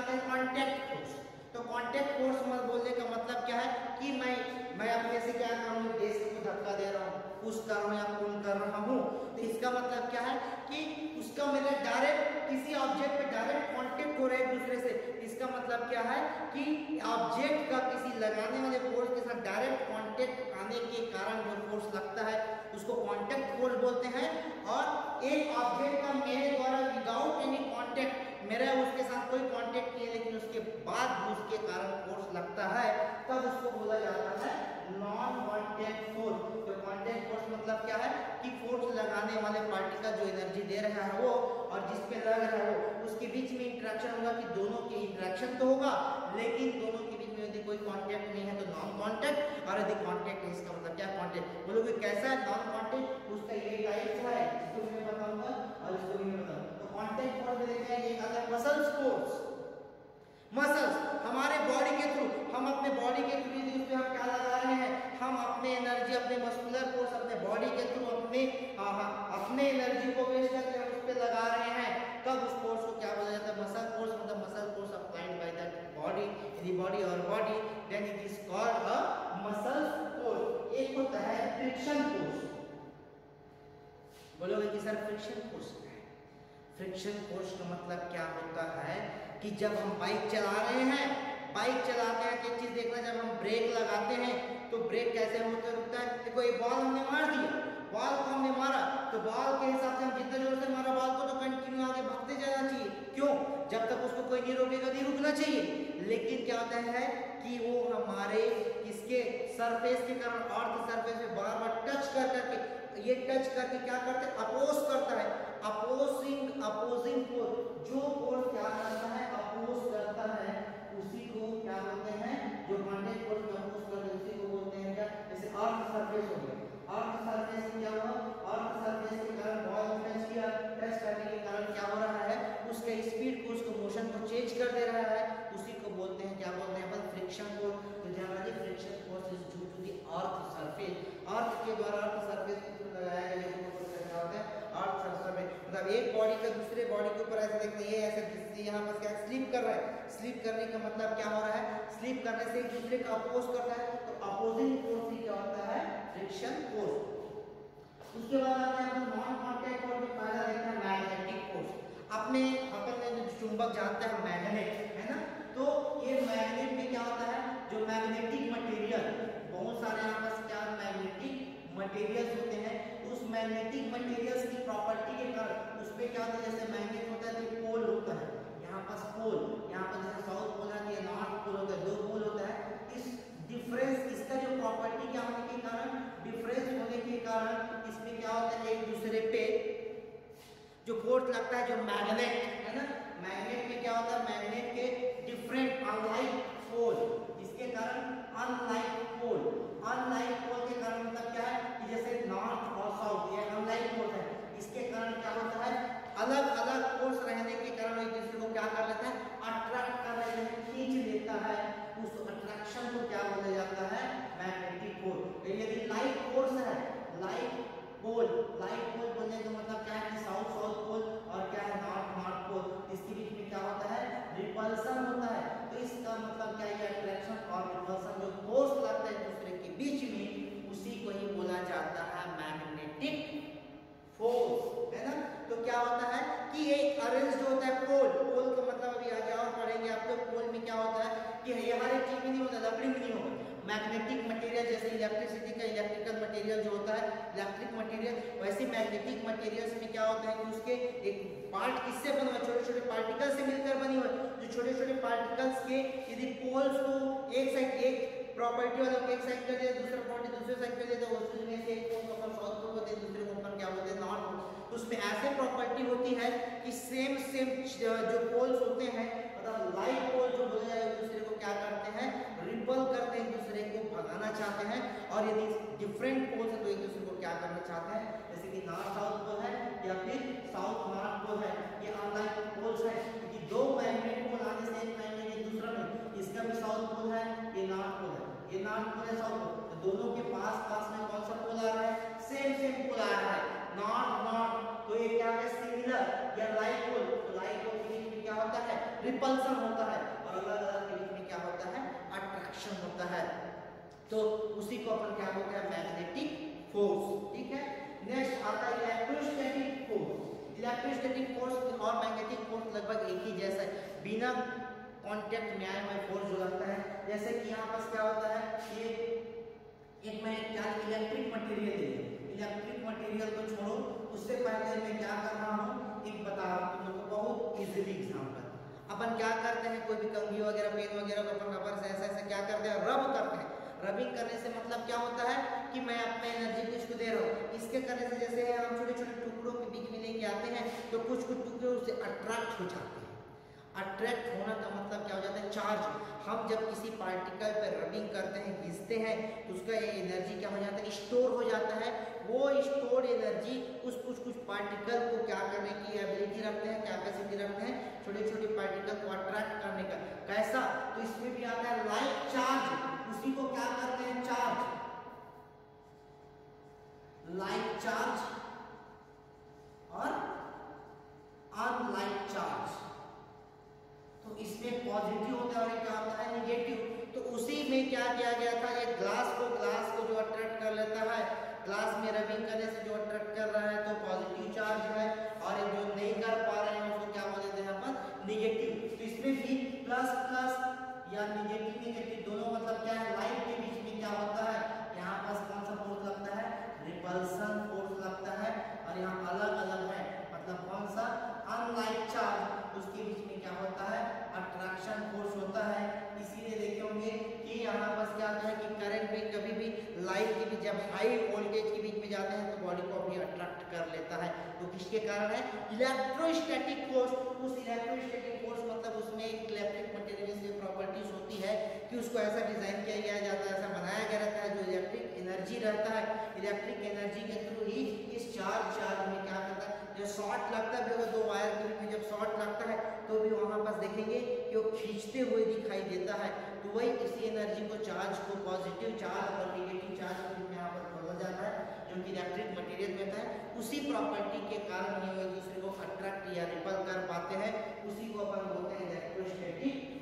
लगाते हैं contact force. तो कांटेक्ट फोर्स मत बोलने का मतलब क्या है कि मैं अपने से क्या कर रहा हूँ, डेस्क को धक्का दे रहा हूँ, पुश कर रहा हूँ या पुल कर रहा हूँ। तो इसका मतलब क्या है कि उसका मेरा डायरेक्ट किसी ऑब्जेक्ट पे डायरेक्ट कांटेक्ट हो रहा है एक दूसरे से। इसका मतलब क्या है कि ऑब्जेक्ट का किसी लगाने वाले फोर्स के साथ डायरेक्ट कांटेक्ट आने के कारण जो फोर्स लगता है उसको कांटेक्ट फोर्स बोलते हैं। और एक ऑब्जेक्ट का मेरे द्वारा विदाउट एनी कांटेक्ट, मेरा उसके साथ कोई कांटेक्ट नहीं है लेकिन उसके बाद भी उसके कारण फोर्स लगता है, तब उसको बोला जाता है नॉन कांटेक्ट फोर्स। तो कांटेक्ट फोर्स मतलब क्या है कि फोर्स लगाने वाले पार्टी का जो एनर्जी दे रहा है वो और जिस पे लग रहा है वो, उसके बीच में इंटरेक्शन होगा कि दोनों की इंटरेक्शन तो होगा लेकिन दोनों के बीच में यदि कोई कांटेक्ट नहीं है तो नॉन कांटेक्ट, और यदि कांटेक्ट है इसका मतलब क्या कांटेक्ट। बोलोगे कैसा है नॉन कांटेक्ट, उसका ये टाइप है, इसको मैं बताऊंगा और इसको भी मैं बताऊंगा। तो कांटेक्ट फोर्स में देखा है एक आता है मसल्स फोर्स। मसल्स हमारे बॉडी के थ्रू, हम अपने बॉडी के थ्रू उस पे हम क्या लगा रहे हैं, हम अपने एनर्जी, अपने मस्कुलर फोर्स अपने बॉडी के थ्रू अपने एनर्जी को वेस्ट करके हम उस पे लगा रहे हैं, तब उस फोर्स को क्या बोला जाता है मसल फोर्स। मतलब muscle force applied by the body in the body और body, then it is called a muscle force. एक होता है फ्रिक्शन फोर्स। बोलोगे कि सर फ्रिक्शन फोर्स क्या है? फ्रिक्शन फोर्स का मतलब क्या होता है कि जब हम बाइक चला रहे हैं, बाइक चलाते हैं तो एक चीज देखना, जब हम ब्रेक लगाते हैं तो ब्रेक कैसे होता रुकता है। देखो एक बॉल हमने मार दिया, बॉल को हमने मारा तो बॉल के हिसाब से हम जितना जोर से मारा बॉल को तो कंटिन्यू आगे भागते जाना चाहिए। क्यों? जब तक उसको कोई नहीं रोकेगा नहीं रुकना चाहिए। लेकिन क्या होता है कि वो हमारे इसके सरफेस के कारण, अर्थ सरफेस में बार बार टच कर करके, ये टच करके क्या करते हैं अपोज करता है, अपोजिंग फोर्स। जो फोर्स क्या करता है अपोज करता है उसी को क्या बोलते हैं, जो कांटेक्ट फोर्स में अपोज करते हैं उसी को बोलते हैं क्या, जैसे अर्थ सरफेस हो गया, अर्थ सरफेस क्या हुआ, अर्थ सरफेस के कारण बॉल टच किया, टच करने के कारण क्या हो रहा है उसके स्पीड को, उसको मोशन को चेंज कर दे रहा है, उसी को बोलते हैं क्या बोलते हैं अपन फ्रिक्शन फोर्स। तो generally friction force is due to the earth surface, earth के द्वारा अर्थ सरफेस को लगाया गया क्या होता है अर्थ सरफेस। मतलब एक बॉडी का दूसरे बॉडी के ऊपर ऐसे देखते हैं, ये ऐसे जिससे यहाँ पर क्या स्लिप कर रहा है, स्लिप करने का मतलब क्या हो रहा है, स्लिप करने से एक दूसरे का अपोज करता है, तो अपोजिंग फोर्स ही क्या होता है फ्रिक्शन फोर्स। उसके बाद आते हैं अपन नॉन कांटेक्ट फोर्स में पहला देखते हैं मैग्नेटिक फोर्स। अपने अपन ने जो चुंबक जानते हैं मैग्नेट है ना, तो ये मैग्नेट में क्या होता है, जो मैग्नेटिक मटेरियल, बहुत सारे यहाँ पर क्या मैग्नेटिक मटेरियल्स होते हैं, उस मैग्नेटिक मटेरियल्स की प्रॉपर्टी के कारण उस पे क्या होता है, जैसे मैग्नेट होता है तो पोल होता है, यहाँ पास पोल, यहाँ पर जैसे साउथ पोल है ये नॉर्थ पोल होता है, दो पोल होता है। इस डिफरेंस, इसका जो प्रॉपर्टी क्या होने के कारण, डिफरेंस होने के कारण इसमें क्या होता है एक दूसरे पे जो फोर्स लगता है, जो मैग्नेट है ना, मैग्नेट में क्या होता है, मैग्नेट के डिफरेंट अनलाइक पोल, इसके कारण अनलाइक पोल, अनलाइक पोल के कारण मतलब क्या है कि जैसे नॉर्थ और साउथ ये अनलाइक पोल है, इसके कारण क्या होता है अलग अलग फोर्स रहने के कारण एक दूसरे को क्या कर लेता है अट्रैक्ट कर लेता है, खींच लेता है, उस अट्रैक्शन को क्या बोला जाता है मैग्नेटिक फोर्स। यदि लाइक फोर्स है, लाइक पोल, लाइक पोल बोलने का मतलब क्या है कि साउथ साउथ पोल और क्या है नॉर्थ नॉर्थ पोल, इसके बीच में क्या होता है रिपल्सन होता है। तो इसका मतलब क्या है अट्रैक्शन और रिपल्सन जो फोर्स लगता है एक दूसरे के बीच में उसी को ही बोला जाता है मैग्नेटिक फोर्स है ना। तो क्या होता है कि एक अरेंज जो होता है पोल, पोल का मतलब अभी आगे और पढ़ेंगे आप लोग, पोल में क्या होता है कि ये हर एक चीज में नहीं होता, लकड़ी में नहीं होगा, मैग्नेटिक मटेरियल जैसे इलेक्ट्रिसिटी का इलेक्ट्रिकल मटेरियल जो होता है इलेक्ट्रिक मटेरियल, वैसे मैग्नेटिक मटेरियल्स में क्या होता है कि उसके एक पार्ट किससे बना हुआ, छोटे छोटे पार्टिकल से मिलकर बनी हुई, जो छोटे छोटे पार्टिकल्स के यदि पोल्स को एक साइड, एक प्रॉपर्टी वाला को एक साइड कर दिया, दूसरा प्रॉपर्टी दूसरे साइड कर दिया, तो उसमें से एक पोल को अपन साउथ पोल बोलते हैं, दूसरे को अपन क्या बोलते हैं नॉर्थ पोल। तो उसमें ऐसे प्रॉपर्टी होती है कि सेम जो पोल्स होते हैं, मतलब लाइक पोल जो बोले जाए एक दूसरे को क्या करते हैं रिपल करते हैं, एक दूसरे को भगाना चाहते हैं, और यदि डिफरेंट पोल्स है तो एक दूसरे को क्या करना चाहते हैं, जैसे कि नॉर्थ साउथ पोल है या फिर साउथ नॉर्थ पोल है, ये अनलाइक पोल्स है क्योंकि दो मैग्नेट पोल आने से एक मैग्नेट एक दूसरा में, इसका भी साउथ पोल है ये नॉर्थ पोल है, ये नॉर्थ पोल है साउथ पोल, तो दोनों के पास पास में कौन सा पोल आ रहा है, सेम पोल आ रहा है नॉर्थ नॉर्थ, तो ये क्या है सिमिलर या लाइक पोल, तो लाइक पोल के बीच में क्या होता है रिपल्सन होता है, और अलग अलग के बीच में क्या होता है, अट्रैक्शन होता है। तो उसी को अपन क्या बोलते हैं, मैग्नेटिक फोर्स। ठीक है, नेक्स्ट आता है इलेक्ट्रोस्टैटिक फोर्स। इलेक्ट्रोस्टैटिक फोर्स और मैग्नेटिक फोर्स लगभग एक ही जैसा है, बिना कांटेक्ट में आए हुए फोर्स जो लगता है। जैसे कि यहाँ पर क्या होता है, ये एक मैं क्या इलेक्ट्रिक मटेरियल है, इलेक्ट्रिक मटेरियल को छोड़ो, उससे पहले मैं क्या कर रहा हूँ, एक बता रहा हूँ तुम लोग को बहुत इजीली एग्जांपल। अपन क्या करते हैं, कोई भी कंघी वगैरह पेन वगैरह को अपन रबर से ऐसे ऐसे क्या करते हैं, रब करते हैं। रबिंग करने से मतलब क्या होता है कि मैं अपने एनर्जी को इसको दे रहा हूँ। इसके करने से जैसे हम छोटे छोटे टुकड़ों के बीच में लेके आते हैं तो कुछ कुछ टुकड़े उससे अट्रैक्ट हो जाते हैं। अट्रैक्ट होना का मतलब क्या हो जाता है, चार्ज। हम जब किसी पार्टिकल पर रबिंग करते हैं, घिसते हैं, तो उसका एनर्जी क्या हो जाता है, स्टोर हो जाता है। वो स्टोर एनर्जी उस कुछ पार्टिकल को क्या करने की एबिलिटी रखते हैं, कैपेसिटी रखते हैं, छोटे छोटे पार्टिकल को अट्रैक्ट करने का। कैसा, तो इसमें भी आता है लाइक चार्ज, उसी को क्या करते हैं, चार्ज, लाइक चार्ज और अनलाइक चार्ज। तो इसमें पॉजिटिव होता है और क्या होता है, नेगेटिव। तो उसी में क्या किया गया था, ये ग्लास को जो अट्रैक्ट कर लेता है, ग्लास में रबिंग करने से जो अट्रैक्ट कर रहा है तो पॉजिटिव चार्ज है, और जो नहीं कर पा रहे हैं उसको क्या बोल देते हैं अपन, नेगेटिव। तो इसमें भी प्लस प्लस या नेगेटिव दोनों मतलब क्या है, लाइट के बीच में क्या होता है, यहाँ पास कौन सा फोर्स लगता है, रिपल्सन फोर्स लगता है, और यहाँ अलग अलग है, मतलब कौन सा, अनलाइक चार्ज, उसके बीच में क्या होता है, अट्रैक्शन फोर्स होता है। इसीलिए देखे होंगे कि यहाँ पास क्या होता है कि करंट में कभी भी लाइट के भी जब हाई वोल्टेज के बीच में जाते हैं तो बॉडी को अपनी अट्रैक्ट कर लेता है। तो किसके कारण है, इलेक्ट्रोस्टैटिक फोर्स। उस इलेक्ट्रोस्टैटिक फोर्स मतलब उसमें एक इलेक्ट्रिक मटेरियल से प्रॉपर्टीज होती है कि उसको ऐसा डिजाइन किया गया जाता है, ऐसा बनाया गया रहता है, जो इलेक्ट्रिक एनर्जी रहता है, इलेक्ट्रिक एनर्जी के थ्रू ही इस चार्ज में क्या करता है, जो शॉर्ट लगता है, दो वायर के बीच में जब शॉर्ट लगता है तो भी वहां पास देखेंगे कि वो खींचते हुए दिखाई देता है। तो वही इसी एनर्जी को, चार्ज को, पॉजिटिव चार्ज और नेगेटिव चार्ज के बीच में यहाँ पर बोला जाता है, जो कि इलेक्ट्रिक मटेरियल में होता है। उसी प्रॉपर्टी के कारण ये एक दूसरे को अट्रैक्ट या रिपल कर पाते हैं, उसी को अपन बोलते हैं इलेक्ट्रोस्टैटिक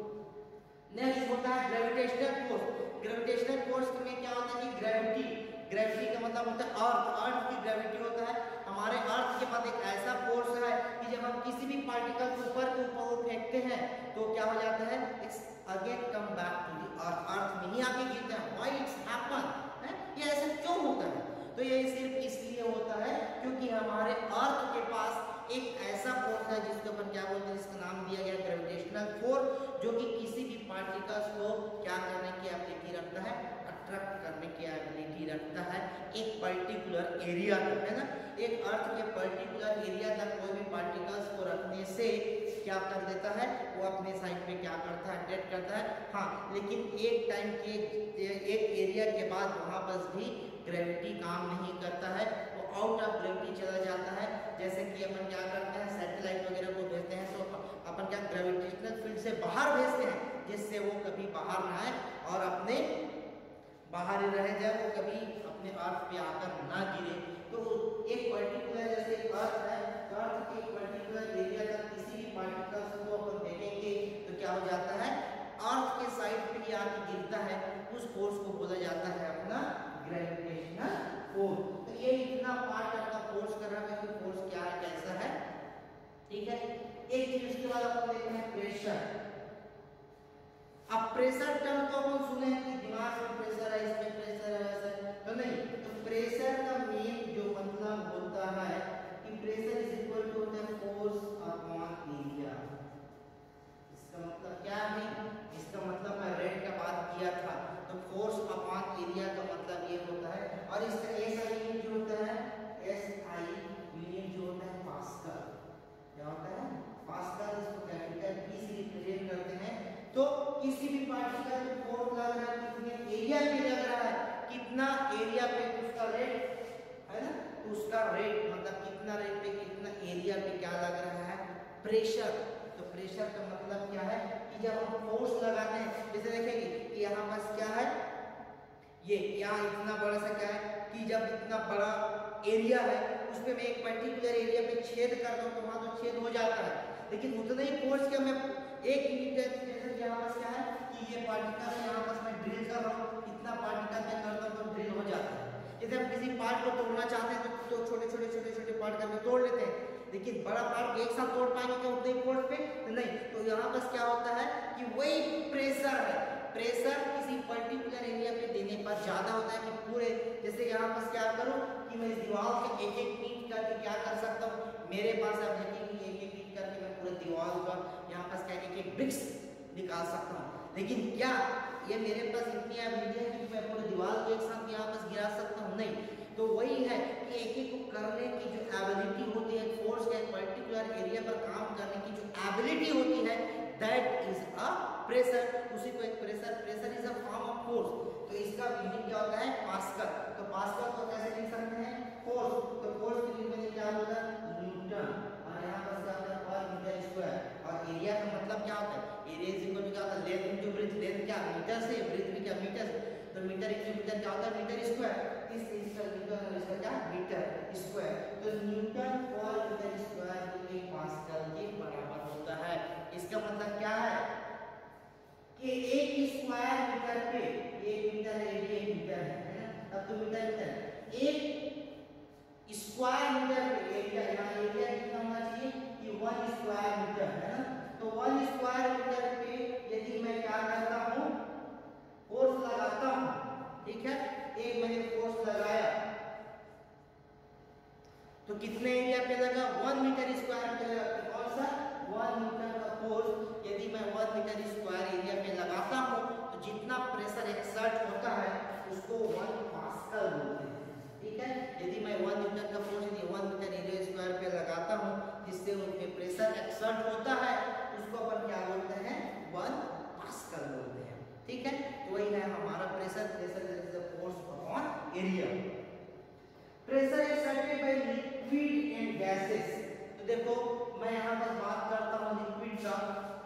फोर्स। नेक्स्ट होता है ग्रेविटेशनल फोर्स। ग्रेविटेशनल फोर्स में क्या होता है कि ग्रेविटी का मतलब होता है अर्थ की ग्रेविटी होता है। हमारे अर्थ के पास एक ऐसा फोर्स है कि जब हम किसी भी पार्टिकल को ऊपर के ऊपर फेंकते हैं तो क्या हो जाता है, it's again come back to the earth, earth में ही आके गिरता है। व्हाई इट्स हैपन, ये ऐसा क्यों होता है, तो ये सिर्फ इसलिए होता है क्योंकि हमारे अर्थ के पास एक ऐसा फोर्स है जिसको अपन क्या बोलते हैं, इसका नाम दिया गया ग्रेविटेशनल फोर्स, जो कि किसी भी पार्टिकल्स को क्या करने की एबिलिटी रखता है, अट्रैक्ट करने की एबिलिटी रखता है एक पर्टिकुलर एरिया तक, है ना। एक अर्थ के पर्टिकुलर एरिया तक कोई भी पार्टिकल्स को रखने से क्या कर देता है, वो अपने साइड पे क्या करता है, अट्रैक्ट करता है। हाँ, लेकिन एक टाइम के एक एरिया के बाद वहाँ पर भी ग्रेविटी काम नहीं करता है, वो आउट ऑफ ग्रेविटी चला जाता है। जैसे कि अपन क्या करते हैं, सैटेलाइट वगैरह को भेजते हैं तो अपन क्या ग्रेविटेशनल फील्ड से बाहर भेजते हैं, जिससे वो कभी बाहर ना आए और अपने बाहर ही रह जाए, वो कभी अपने अर्थ पे आकर ना गिरे। तो एक पर्टिकुलर जैसे अर्थ है, अर्थ के एक पर्टिकुलर एरिया तक किसी भी पार्टिकल्स को अपन देखेंगे तो क्या हो जाता है, अर्थ के साइड पे ही आके गिरता है, उस फोर्स को बोला जाता है अपना ग्रेविटेशनल फोर्स। तो ये इतना पार्ट अपना फोर्स कर रहा है कि फोर्स क्या है, कैसा है, ठीक है। एक चीज उसके बाद अपन देखते हैं प्रेशर। अब प्रेशर टर्म तो अपन सुने हैं कि दिमाग में प्रेशर है, इसमें प्रेशर है, ऐसा तो नहीं। तो प्रेशर का मेन जो मतलब होता है कि प्रेशर इज इक्वल टू होता है फोर्स अपॉन एरिया। इसका मतलब क्या है, इसका मतलब मैं रेट का बात किया था, तो फोर्स अपॉन एरिया का मतलब ये होता है। और इसका ऐसा यूनिट जो होता है, एसआई यूनिट जो होता है पास्कल, क्या होता है, पास्कल, इसको कैपिटल पी से रिप्रेजेंट करते हैं। तो किसी भी पार्टिकल पे फोर्स लग रहा है, कितने एरिया पे लग रहा है, कितना एरिया पे, उसका रेट है ना, तो उसका रेट मतलब कितना रेट पे कितना एरिया पे क्या लग रहा है, प्रेशर। तो प्रेशर का मतलब क्या है कि जब हम फोर्स लगाते हैं, जैसे देखेंगे कि यहाँ पास क्या है, ये यहाँ इतना बड़ा सा क्या है कि जब इतना बड़ा एरिया है उसमें मैं एक पर्टिकुलर एरिया पे छेद कर दूं तो वहां तो छेद हो जाता है। लेकिन उतना ही फोर्स क्या मैं 1 मीटर जैसे यहाँ पास क्या है कि ये पार्टिकल यहाँ पास मैं ड्रिल कर रहा हूँ, इतना पार्टिकल मैं करता हूँ तो ड्रिल हो जाता है। जैसे हम किसी पार्ट को तोड़ना चाहते हैं तो छोटे छोटे छोटे छोटे पार्ट करके तोड़ लेते हैं, लेकिन बड़ा पार्ट एक साथ तोड़ पाएंगे क्या उतने ही फोर्स पे? नहीं। तो यहाँ बस क्या होता है कि वही प्रेशर है, प्रेशर किसी पर्टिकुलर एरिया पे देने पर ज्यादा होता है कि पूरे, जैसे यहाँ पास क्या करूँ कि मैं इस दीवार के एक एक ईंट करके क्या कर सकता हूँ, मेरे पास आप देखेंगे एक एक ईंट करके मैं पूरे दीवार का यहाँ पास क्या एक ब्रिक्स निकाल सकता हूँ। लेकिन क्या ये मेरे पास इतनी एबिलिटी है कि मैं पूरे दीवार को एक साथ यहाँ पास गिरा सकता हूँ? नहीं। तो वही है कि एक एक को करने की जो एबिलिटी होती है, फोर्स का एक पर्टिकुलर एरिया पर काम करने की जो एबिलिटी होती है, दैट इज अ प्रेशर। उसी को एक pressure, pressure is a form of force. तो इसका मीनिंग क्या होता है? पास्कल। तो पास्कल को कैसे लिख सकते हैं? फोर्स। तो फोर्स के लिए मैंने क्या बोला? न्यूटन। और यहाँ पर क्या होता है? पर मीटर स्क्वायर। और एरिया का मतलब क्या होता है? एरिया इज इक्वल टू क्या होता है? Length into breadth. लेंथ क्या मीटर से, ब्रेथ भी क्या मीटर से, तो मीटर इनटू मीटर क्या होता है? Metre square. इसका न्यूटन और इसका क्या? Metre square. तो न्यूटन पर मीटर स्क्वायर एक पास्कल के बराबर होता है। इसका मतलब क्या है कि एक स्क्वायर मीटर पे, एक मीटर है, एक मीटर है ना, तब तो मीटर मीटर, एक स्क्वायर मीटर पे एरिया, यहाँ एरिया कितना होना चाहिए कि 1 स्क्वायर मीटर है ना। तो 1 स्क्वायर मीटर पे यदि मैं क्या करता हूँ, फोर्स लगाता हूँ, ठीक है, एक मैंने फोर्स लगाया तो कितने एरिया पे लगा? 1 मीटर स्क्वायर पे लगा। कौन सा? 1 मीटर का फोर्स यदि मैं 1 मीटर स्क्वायर एरिया पे लगाता हूँ तो जितना प्रेशर एक्सर्ट होता है उसको 1 पास्कल बोलते हैं, ठीक है। यदि मैं 1 न्यूटन का फोर्स यदि 1 मीटर एरिया स्क्वायर पे लगाता हूँ जिससे उनपे प्रेशर एक्सर्ट होता है उसको अपन क्या बोलते हैं? 1 पास्कल बोलते हैं, ठीक है। तो वही है हमारा pressure. Pressure is the force upon area. Pressure exerted by liquid and gases. तो देखो मैं यहां पर बात करता हूं लिक्विड का,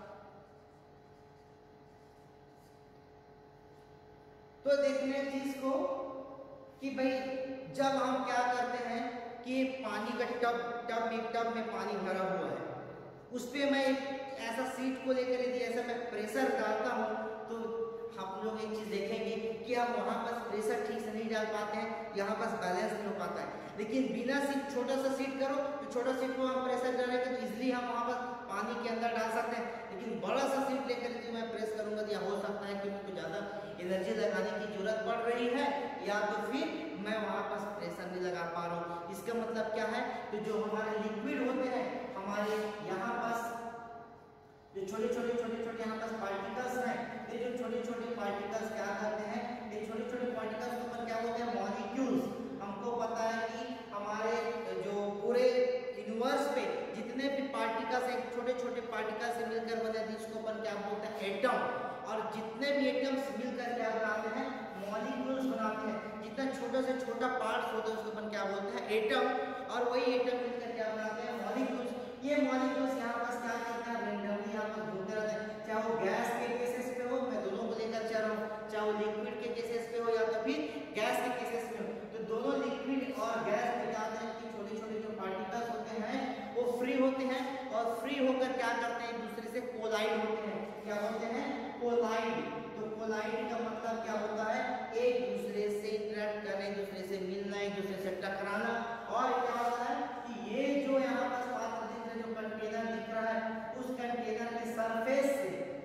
तो देखने चीज को कि भाई जब हम क्या करते हैं कि पानी का टब में पानी भरा हुआ है, उस पे मैं एक ऐसा सीट को लेकर यदि ऐसा मैं प्रेशर डालता हूं तो हम लोग एक चीज देखेंगे कि हम वहां पर प्रेशर ठीक से नहीं डाल पाते हैं, यहाँ पर बैलेंस नहीं हो पाता है। लेकिन बिना सीट, छोटा सा सीट करो तो छोटा सीट को हम प्रेशर डालेंगे तो इजीली हम वहां पर पानी के अंदर डाल सकते हैं। लेकिन बड़ा सा सीट लेकर यदि मैं प्रेस करूंगा तो हो सकता है कि मुझे ज्यादा एनर्जी लगाने की जरूरत पड़ रही है या तो फिर मैं वहां पर प्रेशर नहीं लगा पा रहा हूँ। इसका मतलब क्या है? तो जो हमारे लिक्विड होते हैं, हमारे यहाँ पास जो छोटे छोटे यहाँ पास पार्टिकल्स हैं, ये जो छोटे छोटे पार्टिकल्स क्या करते हैं, ये छोटे छोटे पार्टिकल्स के ऊपर क्या होते हैं? मॉलिक्यूल्स। हमको पता है कि हमारे जो पूरे यूनिवर्स पे जितने भी पार्टिकल्स हैं, छोटे छोटे पार्टिकल्स से मिलकर बने हैं जिसको अपन क्या बोलते हैं? एटम। और जितने भी एटम्स मिलकर क्या बनाते हैं? मॉलिक्यूल्स बनाते हैं। जितना छोटा से छोटा पार्ट्स होता है उसको अपन क्या बोलते हैं? एटम। और वही एटम मिलकर क्या बनाते हैं? मॉलिक्यूल्स। ये मॉलिक्यूल्स यहाँ पास क्या करते हैं? रेंडमली यहाँ पर घूमते रहते हैं, चाहे वो गैस के केसेस पे हो, मैं दोनों को लेकर चल रहा हूँ, चाहे वो लिक्विड के केसेस पे हो या तो फिर गैस के केसेस में हो। तो दोनों लिक्विड और गैस में क्या होता है कि छोटे छोटे जो पार्टिकल्स होते हैं वो फ्री होते हैं और फ्री होकर क्या करते हैं? एक दूसरे से कोलाइड होते हैं। क्या होते हैं? कोलाइड। तो कोलाइड का मतलब क्या होता है? एक दूसरे से इंटरेक्ट करना, एक दूसरे से मिलना, एक दूसरे से टकराना। और क्या होता है कि ये जो यहाँ पर जो कंटेनर दिख रहा है उस कंटेनर के सरफेस से,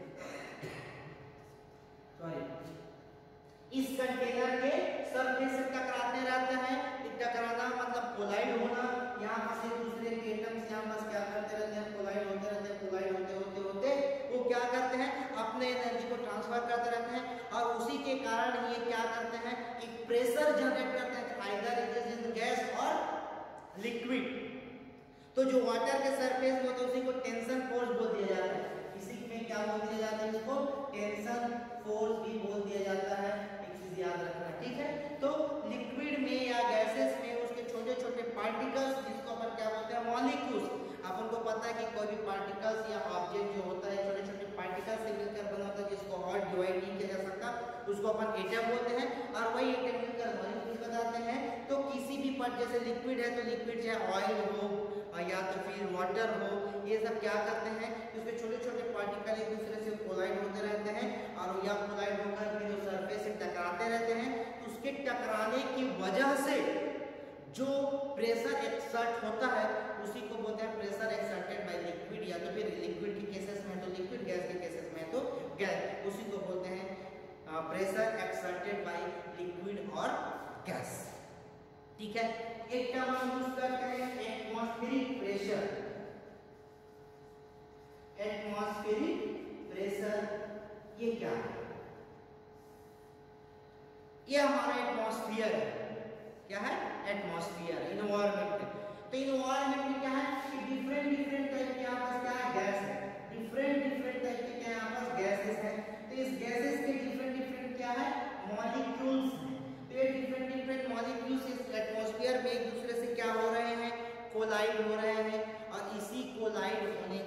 इस कंटेनर के सरफेस से टकराते रहते हैं। टकराना मतलब कोलाइड होना। यहाँ पास एक दूसरे के एटम्स यहाँ पास क्या करते रहते हैं? कोलाइड होते रहते हैं। कोलाइड होते होते वो क्या करते हैं? अपने एनर्जी को ट्रांसफर करते रहते हैं और उसी के कारण ये क्या करते हैं? एक प्रेशर जनरेट करते हैं, either it is in gas और लिक्विड। तो जो वाटर के सरफेस में होता है उसी को टेंशन फोर्स बोल दिया जाता है। इसी में क्या बोल दिया जाता है? इसको टेंशन फोर्स भी बोल दिया जाता है। एक चीज याद रखना, ठीक है। तो लिक्विड में या गैसेस में उसके छोटे छोटे पार्टिकल्स जिसको अपन क्या बोलते हैं? मॉलिक्यूल्स। अपन को पता है कि कोई भी पार्टिकल्स या ऑब्जेक्ट जो होता है छोटे छोटे पार्टिकल्स से मिलकर बना होता है जिसको और डिवाइड नहीं किया जा सकता, उसको अपन एटम बोलते हैं। और वही एटम मिलकर मॉलिक्यूल बताते हैं। तो किसी भी पार्ट, जैसे लिक्विड है तो लिक्विड चाहे ऑयल हो या तो फिर वाटर हो ये सब क्या करते हैं, उसके छोटे छोटे पार्टिकल एक दूसरे से कोलाइड होते रहते हैं और या कोलाइड होकर फिर सरफेस से टकराते रहते हैं। तो उसके टकराने की वजह से जो प्रेशर एक्सर्ट होता है उसी को बोलते हैं प्रेशर एक्सर्टेड बाय लिक्विड, या तो फिर लिक्विड के केसेस में तो लिक्विड, गैस के केसेस में तो गैस, उसी को बोलते हैं प्रेशर एक्सर्टेड बाय लिक्विड और गैस। ठीक है, एक टर्म हम यूज करते हैं एटमॉस्फेरिक प्रेशर। एटमॉस्फेरिक प्रेशर ये क्या है? ये हमारा एटमॉस्फेयर है। क्या है? Atmosphere, environment. तो इन्वायरमेंट में क्या है कि डिफरेंट टाइप के यहाँ पास क्या है, गैस है। डिफरेंट टाइप के क्या यहाँ पास गैसेस हैं। तो इस गैसेस के डिफरेंट क्या है, मॉलिक्यूल्स हैं। तो ये डिफरेंट मॉलिक्यूल्स इस एटमॉस्फेयर में एक दूसरे से क्या हो रहे हैं, कोलाइड हो रहे हैं। और इसी कोलाइड होने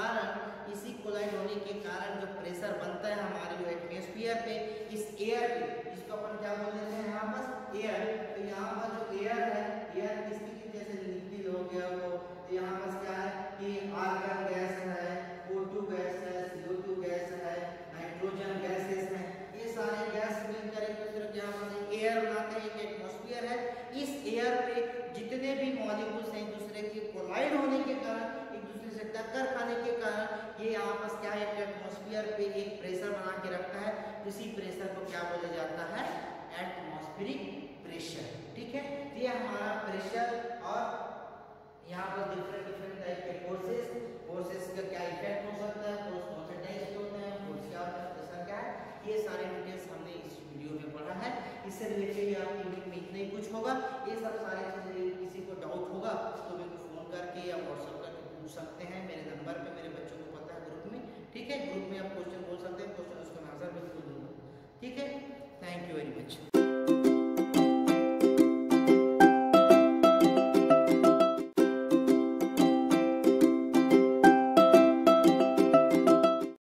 के कारण जो प्रेशर बनता है हमारे जो एटमॉस्फेयर पे, इस एयर पे, इसको अपन क्या बोल देते हैं यहाँ पर एयर। तो यहाँ पर जो एयर है, एयर किसकी जैसे लिक्विड हो गया वो, तो यहाँ पर क्या है कि आर्गन गैस है, O2 गैस है, CO2 गैस है, नाइट्रोजन गैसेस हैं। ये सारे गैस मिलकर एक दूसरे के यहाँ पर एयर बनाते हैं, एक एटमॉस्फेयर है। इस एयर पे जितने भी मॉलिक्यूल्स हैं एक दूसरे के कोलाइड होने के कारण, एक दूसरे से टक्कर खाने के कारण, ये यहाँ पर क्या है एटमॉस्फेयर पे एक प्रेशर बना के रखता है। इसी प्रेशर को क्या बोला जाता है, एटमॉस्फेरिक प्रेशर। ठीक है, ये हमारा प्रेशर। और यहाँ पर डिफरेंट टाइप के फोर्सेस का क्या इफेक्ट हो सकता है, फोर्स कौन से टाइप के होते हैं, फोर्स क्या होता है, प्रेशर क्या है, ये सारे डिटेल्स हमने इस वीडियो में पढ़ा है। इससे रिलेटेड आपकी यूनिट में इतना ही कुछ होगा। ये सब सारी चीजें किसी को डाउट होगा तो मेरे को फोन करके या व्हाट्सएप करके पूछ सकते हैं।